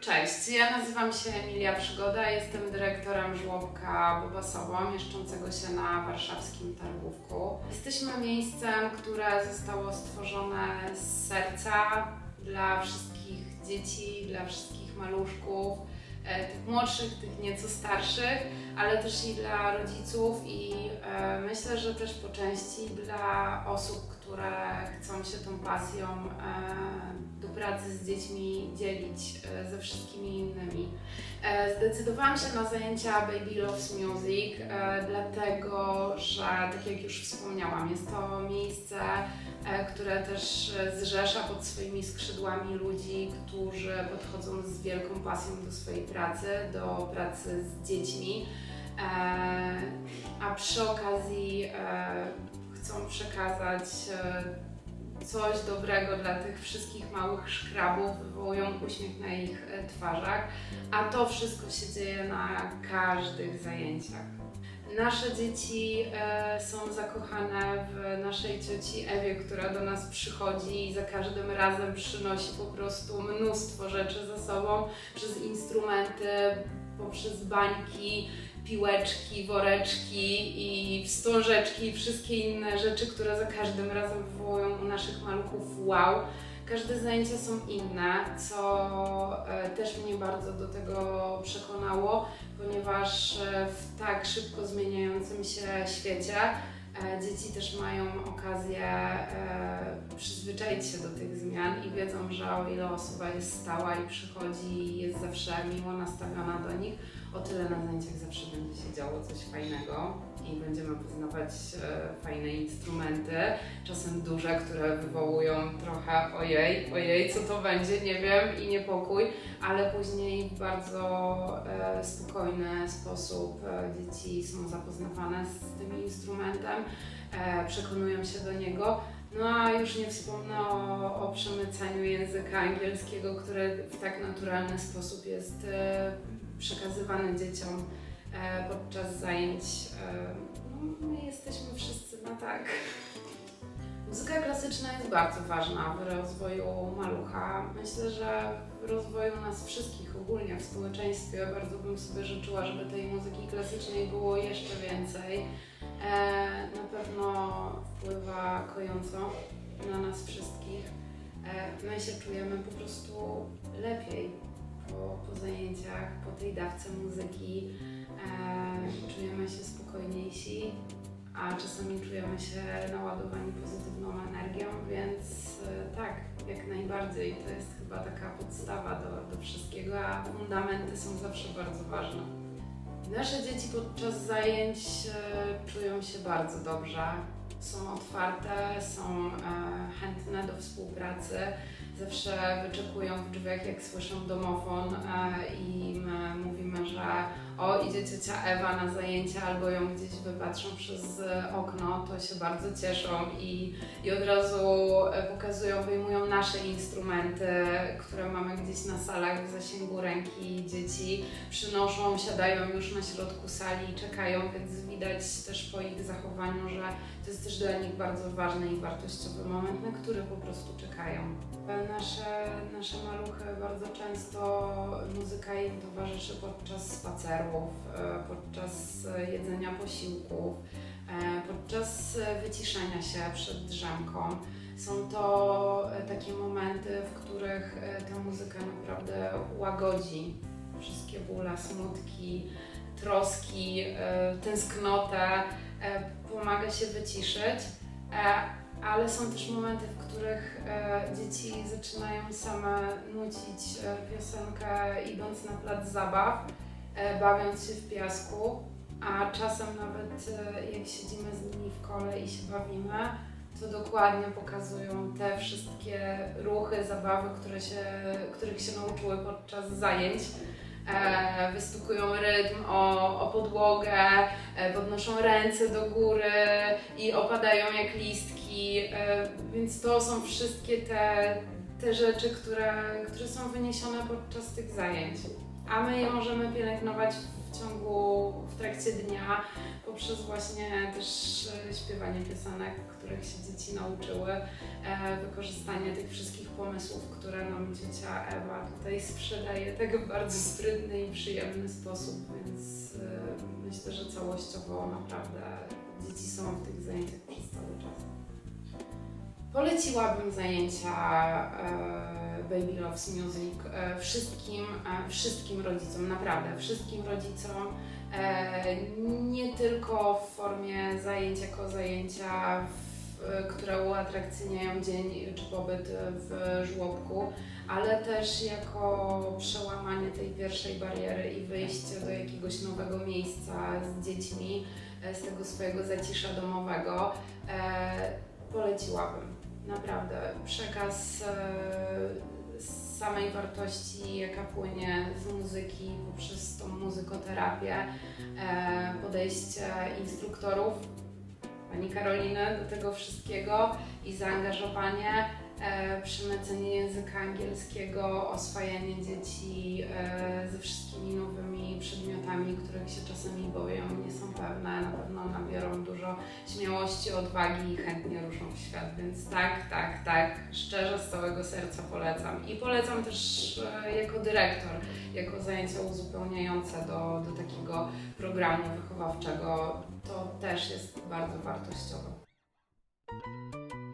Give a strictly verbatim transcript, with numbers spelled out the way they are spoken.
Cześć, ja nazywam się Emilia Przygoda, jestem dyrektorem żłobka Bobasowo, mieszczącego się na warszawskim Targówku. Jesteśmy miejscem, które zostało stworzone z serca dla wszystkich dzieci, dla wszystkich maluszków, tych młodszych, tych nieco starszych, ale też i dla rodziców i e, myślę, że też po części dla osób, które chcą się tą pasją e, do pracy z dziećmi dzielić e, ze wszystkimi innymi. E, zdecydowałam się na zajęcia Baby Loves Music, e, dlatego że, tak jak już wspomniałam, jest to miejsce, e, które też zrzesza pod swoimi skrzydłami ludzi, którzy podchodzą z wielką pasją do swojej pracy, do pracy z dziećmi, e, a przy okazji e, chcą przekazać e, coś dobrego dla tych wszystkich małych szkrabów, wywołują uśmiech na ich e, twarzach, a to wszystko się dzieje na każdych zajęciach. Nasze dzieci e, są zakochane w naszej cioci Ewie, która do nas przychodzi i za każdym razem przynosi po prostu mnóstwo rzeczy ze sobą, przez instrumenty, poprzez bańki, piłeczki, woreczki i wstążeczki i wszystkie inne rzeczy, które za każdym razem wywołują u naszych maluchów wow. Każde zajęcia są inne, co e, też mnie bardzo do tego przekonało, ponieważ e, w tak szybko zmieniającym się świecie e, dzieci też mają okazję e, przyzwyczaić się do tych zmian i wiedzą, że o ile osoba jest stała i przychodzi i jest zawsze miło nastawiona do nich, o tyle na zajęciach zawsze będzie się działo coś fajnego i będziemy poznawać e, fajne instrumenty, czasem duże, które wywołują trochę ojej, ojej, co to będzie, nie wiem, i niepokój, ale później w bardzo e, spokojny sposób e, dzieci są zapoznawane z tym instrumentem, e, przekonują się do niego. No a już nie wspomnę o, o przemycaniu języka angielskiego, który w tak naturalny sposób jest e, przekazywany dzieciom e, podczas zajęć. E, no, my jesteśmy wszyscy na tak. Muzyka klasyczna jest bardzo ważna w rozwoju malucha. Myślę, że w rozwoju nas wszystkich ogólnie w społeczeństwie bardzo bym sobie życzyła, żeby tej muzyki klasycznej było jeszcze więcej. E, na pewno wpływa kojąco na nas wszystkich. E, my się czujemy po prostu lepiej po, po zajęciach, po tej dawce muzyki. E, czujemy się spokojniejsi, a czasami czujemy się naładowani pozytywną energią, więc e, tak, jak najbardziej. To jest chyba taka podstawa do, do wszystkiego, a fundamenty są zawsze bardzo ważne. Nasze dzieci podczas zajęć e, czują się bardzo dobrze, są otwarte, są e, chętne do współpracy, zawsze wyczekują w drzwiach, jak słyszą domofon e, i my mówimy, że o, idzie ciocia Ewa na zajęcia albo ją gdzieś wypatrzą przez okno, to się bardzo cieszą i, i od razu pokazują, wyjmują nasze instrumenty, które mamy gdzieś na salach w zasięgu ręki dzieci, przynoszą, siadają już na środku sali i czekają, więc widać też po ich zachowaniu, że to jest też dla nich bardzo ważny i wartościowy moment, na który po prostu czekają. Nasze, nasze maluchy bardzo często muzyka im towarzyszy podczas spacerów, podczas jedzenia posiłków, podczas wyciszenia się przed drzemką. Są to takie momenty, w których ta muzyka naprawdę łagodzi wszystkie bóle, smutki, troski, tęsknotę, pomaga się wyciszyć. Ale są też momenty, w których e, dzieci zaczynają same nucić e, piosenkę, idąc na plac zabaw, e, bawiąc się w piasku, a czasem nawet e, jak siedzimy z nimi w kole i się bawimy, to dokładnie pokazują te wszystkie ruchy, zabawy, które się, których się nauczyły podczas zajęć. E, wystukują rytm o, o podłogę, e, podnoszą ręce do góry i opadają jak listki, e, więc to są wszystkie te te rzeczy, które, które są wyniesione podczas tych zajęć. A my je możemy pielęgnować w ciągu, w trakcie dnia poprzez właśnie też śpiewanie piosenek, których się dzieci nauczyły, e, wykorzystanie tych wszystkich pomysłów, które nam ciocia Ewa tutaj sprzedaje tak w bardzo sprytny i przyjemny sposób, więc e, myślę, że całościowo naprawdę dzieci są w tych zajęciach przez cały czas. Poleciłabym zajęcia e, Baby Loves Music e, wszystkim, e, wszystkim rodzicom, naprawdę wszystkim rodzicom, e, nie tylko w formie zajęć jako zajęcia, w, które uatrakcyjniają dzień czy pobyt w żłobku, ale też jako przełamanie tej pierwszej bariery i wyjście do jakiegoś nowego miejsca z dziećmi, e, z tego swojego zacisza domowego. E, poleciłabym. Naprawdę, przekaz e, samej wartości, jaka płynie z muzyki poprzez tą muzykoterapię, e, podejście instruktorów, pani Karoliny do tego wszystkiego i zaangażowanie, e, przemycenie języka angielskiego, oswajanie dzieci e, ze wszystkimi nowymi przedmiotami, których się czasami boją, nie są pewne, na pewno nabiorą dużo śmiałości, odwagi i chętnie ruszą w świat, więc tak, tak, tak, szczerze, z całego serca polecam. I polecam też e, jako dyrektor, jako zajęcia uzupełniające do, do takiego programu wychowawczego, to też jest bardzo wartościowe.